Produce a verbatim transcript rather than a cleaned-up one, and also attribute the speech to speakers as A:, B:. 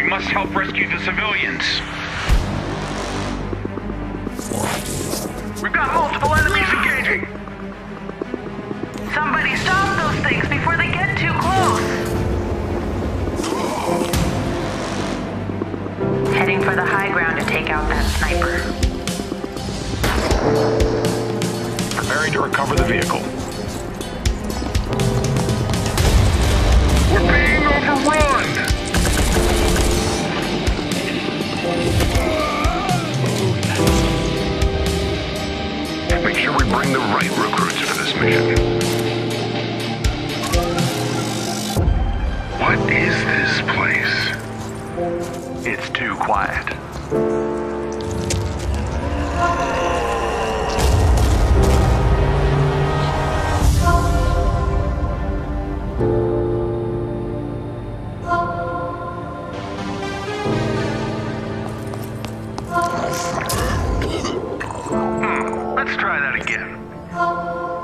A: must help rescue the civilians. We've got multiple enemies engaging.
B: Somebody stop those things before they get too close. Heading for the high ground to take out that sniper.
A: Preparing to recover the vehicle. We're being overrun! Make sure we bring the right recruits for this mission. What is this place? It's too quiet. Hmm, let's try that again.